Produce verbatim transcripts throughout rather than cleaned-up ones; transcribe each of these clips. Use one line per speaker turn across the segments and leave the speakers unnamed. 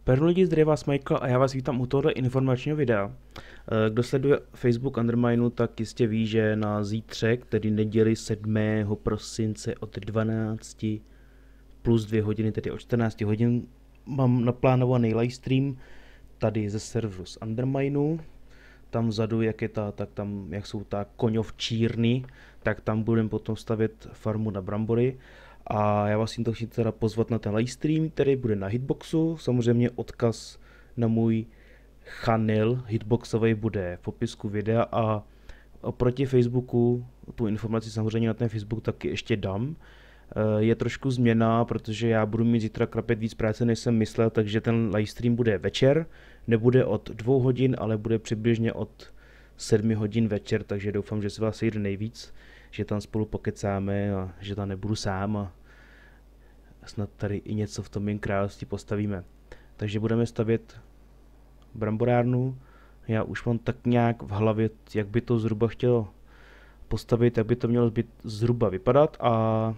Pardon lidi, zdraví vás Michael a já vás vítám u tohoto informačního videa. Kdo sleduje Facebook Undermineu, tak jistě ví, že na zítřek, tedy neděli sedmého prosince od dvanácti plus dvě hodiny, tedy od čtrnácti hodin, mám naplánovaný livestream tady ze serveru z Undermineu. Tam vzadu, jak je ta, tak tam, jak jsou ta koňovčírny, tak tam budeme potom stavět farmu na brambory. A já vás tímto chci teda pozvat na ten livestream, který bude na Hitboxu. Samozřejmě odkaz na můj channel Hitboxový bude v popisku videa a oproti Facebooku tu informaci samozřejmě na ten Facebook taky ještě dám. Je trošku změna, protože já budu mít zítra krapět víc práce, než jsem myslel, takže ten livestream bude večer, nebude od dvou hodin, ale bude přibližně od sedmi hodin večer, takže doufám, že se vás sejde nejvíc, že tam spolu pokecáme a že tam nebudu sám a snad tady i něco v tom mým království postavíme. Takže budeme stavět bramborárnu. Já už mám tak nějak v hlavě, jak by to zhruba chtělo postavit, jak by to mělo být zhruba vypadat a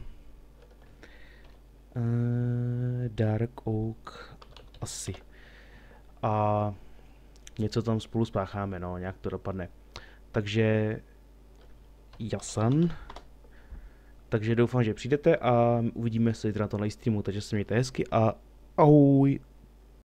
Uh, Dark Oak asi. A něco tam spolu spácháme, no, nějak to dopadne. Takže jasan. Takže doufám, že přijdete a uvidíme se zítra na tom livestreamu, takže se mějte hezky a ahoj.